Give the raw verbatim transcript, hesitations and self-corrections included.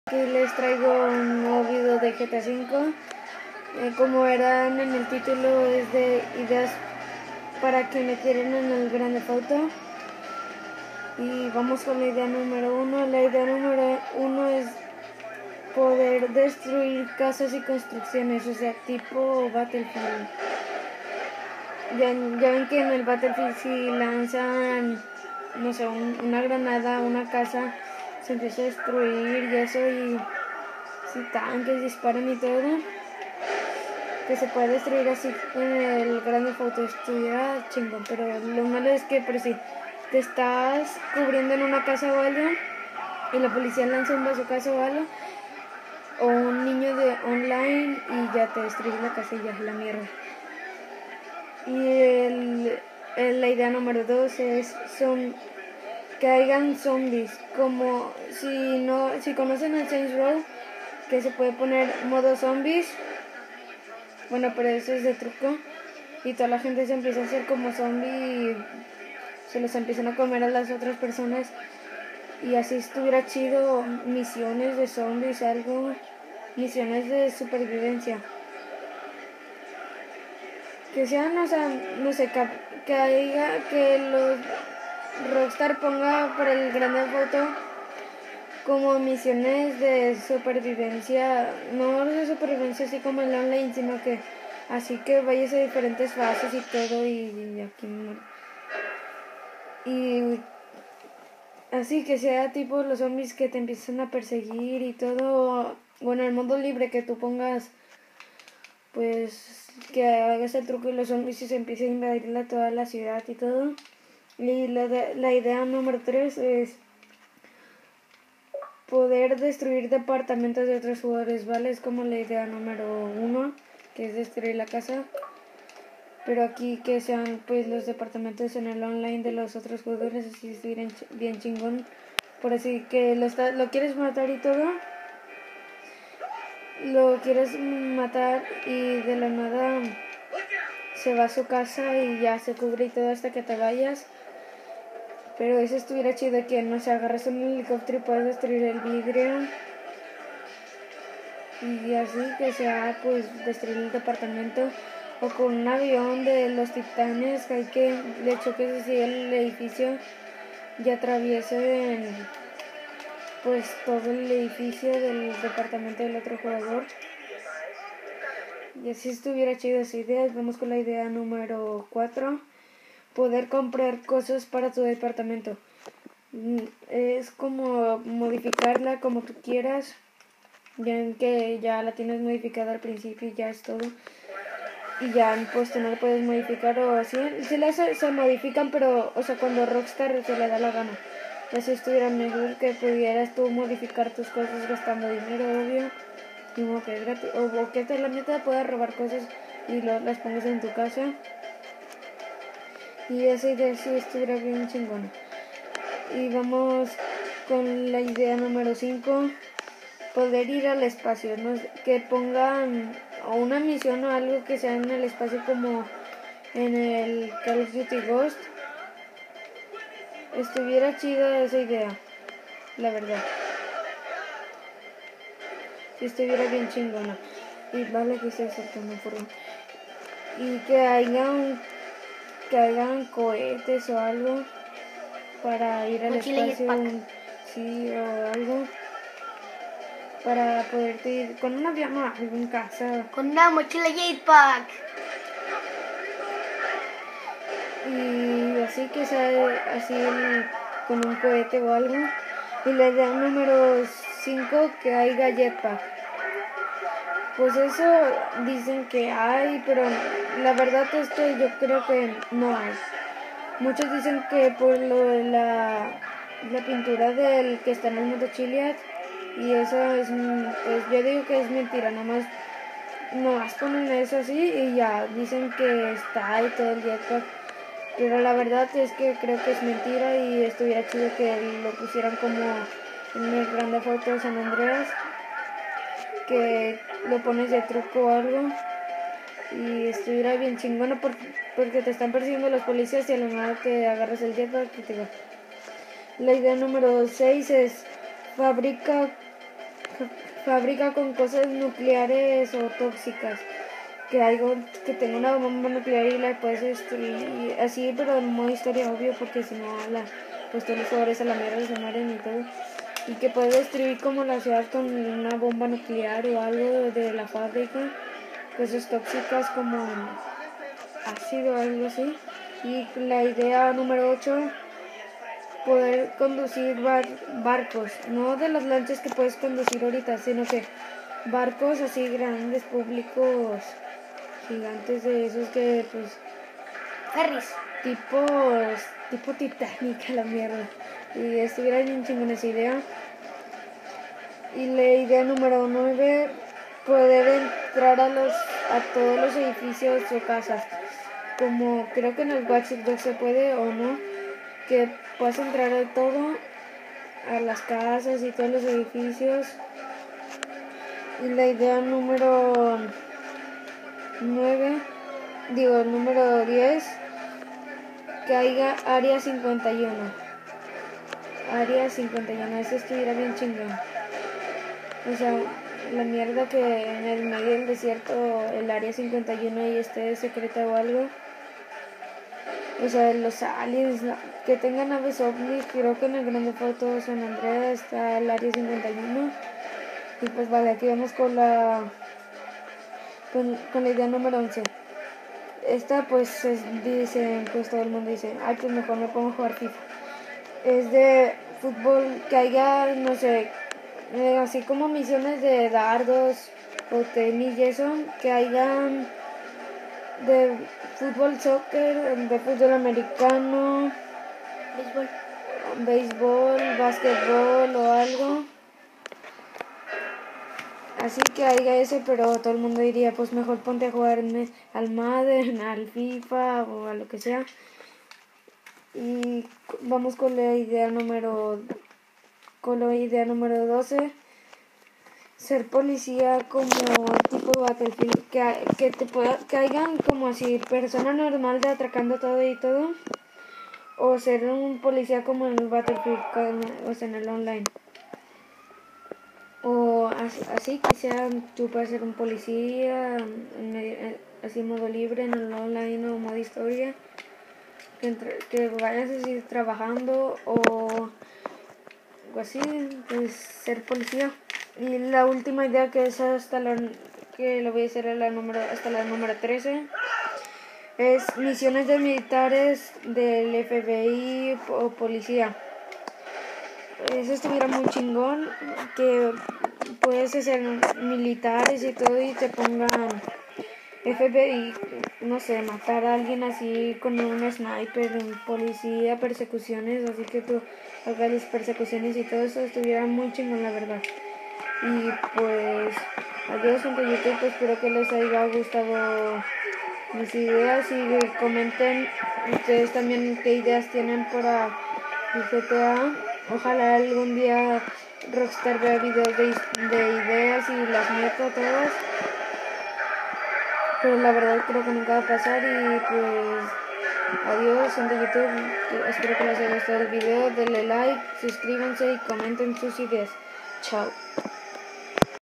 Aquí les traigo un nuevo video de G T A cinco. Eh, como verán en el título, es de ideas para que me quieren en el Grand Theft Auto. Y vamos con la idea número uno. La idea número uno es poder destruir casas y construcciones, o sea, tipo Battlefield. Ya, ya ven que en el Battlefield si lanzan, no sé, un, una granada a una casa, se empieza a destruir y eso, y si tanques disparan y todo, que se puede destruir así en el Grand Theft Auto, estuviera chingón. Pero lo malo es que, por si te estás cubriendo en una casa o algo y la policía lanza un bazookazo o algo, o un niño de online, y ya te destruye la casa y ya la mierda. Y el, el, la idea número dos es son, que hayan zombies, como si no si conocen el Saints Row, que se puede poner modo zombies. Bueno, pero eso es de truco, y toda la gente se empieza a hacer como zombie y se los empiezan a comer a las otras personas, y así estuviera chido. Misiones de zombies, algo, misiones de supervivencia, que sean, o sea, no sé, que, que haya, que los Rockstar ponga para el Grand Theft Auto como misiones de supervivencia, no de supervivencia así como el online, sino que así que vayas a diferentes fases y todo, y, y aquí y así que sea tipo los zombies que te empiezan a perseguir y todo. Bueno, el mundo libre, que tú pongas, pues, que hagas el truco y los zombies y se empiecen a invadir la, toda la ciudad y todo. Y la, la idea número tres es poder destruir departamentos de otros jugadores, ¿vale? Es como la idea número uno, que es destruir la casa. Pero aquí que sean pues los departamentos en el online de los otros jugadores, así estuvieran bien chingón. Por así que lo, está, lo quieres matar y todo, lo quieres matar y de la nada se va a su casa y ya se cubre y todo hasta que te vayas. Pero eso estuviera chido, que no se agarras un helicóptero y puedes destruir el vidrio. Y así que sea pues destruir el departamento. O con un avión de los Titanes, que hay que le choques así el edificio y atraviese pues todo el edificio del departamento del otro jugador. Y así estuviera chido esa idea. Vamos con la idea número cuatro. Poder comprar cosas para tu departamento. Es como modificarla como tú quieras, ya que ya la tienes modificada al principio y ya es todo. Y ya pues tú no la puedes modificar, o así. Sí las se, se modifican, pero o sea cuando Rockstar se le da la gana. Y así estuviera mejor que pudieras tú modificar tus cosas gastando dinero, obvio. Y como que es gratis. O, o que te la neta puedas robar cosas y lo, las pongas en tu casa. Y esa idea sí estuviera bien chingona. Y vamos con la idea número cinco. Poder ir al espacio, ¿no? Que pongan o una misión o algo que sea en el espacio, como en el Call of Duty Ghost. Estuviera chida esa idea, la verdad. Si estuviera bien chingona. Y vale que estoy saltando por un... Y que hayan que hagan cohetes o algo para ir al Mochila espacio, un, sí, o algo para poderte ir con un avión a algún casa. Con una mochila jetpack. Y así que sea así el, con un cohete o algo. Y la idea número cinco, que haya jetpack. Pues eso dicen que hay, pero la verdad es que yo creo que no hay. Muchos dicen que por lo de la, la pintura del que está en el mundo Chiliad, y eso es, pues yo digo que es mentira, nomás, nomás ponen eso así y ya dicen que está ahí todo el jetpack. Pero la verdad es que creo que es mentira, y estuviera chido que lo pusieran como en el Grand Theft Auto San Andreas, que lo pones de truco o algo, y estuviera bien chingón, porque, porque te están persiguiendo los policías y a la nada te agarras el jetpack y te va. La idea número seis es fabrica fábrica con cosas nucleares o tóxicas, que algo que tenga una bomba nuclear y la puedes destruir así, pero en modo historia obvio, porque si no la pues todos los jugadores a la mierda se mueren y todo, y que puedes destruir como la ciudad con una bomba nuclear o algo de la fábrica, cosas tóxicas como ácido o algo así. Y la idea número ocho, poder conducir bar barcos, no de las lanchas que puedes conducir ahorita, sino que barcos así grandes, públicos, gigantes, de esos que pues Ferris. tipo tipo Titanic a la mierda, y estuviera bien chingona esa idea. Y la idea número nueve, poder entrar a los a todos los edificios o casas, como creo que en el Watch Dogs se puede o no, que puedas entrar a todo, a las casas y todos los edificios. Y la idea número nueve, digo número diez, que haya área cincuenta y uno. Área cincuenta y uno, eso estuviera bien chingón. O sea, la mierda que en el medio del desierto el área cincuenta y uno y esté secreta o algo. O sea, los aliens que tengan naves ovni, creo que en el Grand Theft Auto San Andreas está el área cincuenta y uno. Y pues vale, aquí vamos con la con, con la idea número once. Esta pues es, dicen, pues todo el mundo dice, ay, pues mejor me pongo a jugar FIFA. Es de fútbol, que haya, no sé, eh, así como misiones de dardos o tenis y eso, que hayan de fútbol, soccer, de fútbol americano, Béisbol. béisbol, básquetbol o algo. Así que haya ese, pero todo el mundo diría, pues mejor ponte a jugar al Madden, al FIFA o a lo que sea. Y vamos con la idea número con la idea número doce. Ser policía como tipo Battlefield, que, que te pueda, que hayan como así persona normal de atracando todo y todo, o ser un policía como en el Battlefield, o sea en el online, o así, así que sea tú puedes ser un policía en, así en modo libre en el online o modo historia, que, entre, que vayas así trabajando o así, pues ser policía. Y la última idea, que es hasta la que lo voy a hacer a la número, hasta la número trece, es misiones de militares del F B I o policía. Eso estuviera muy chingón, que puedes ser militares y todo y te pongan F B I, no sé, matar a alguien así con un sniper, un policía, persecuciones, así que tú hagas las persecuciones y todo eso, estuviera muy chingón, la verdad. Y pues adiós gente de YouTube, espero que les haya gustado mis ideas y comenten ustedes también qué ideas tienen para el G T A. Ojalá algún día Rockstar vea videos de, de ideas y las meta todas, pero la verdad creo que nunca va a pasar. Y pues adiós gente de YouTube, espero que les haya gustado el video, denle like, suscríbanse y comenten sus ideas. Chao.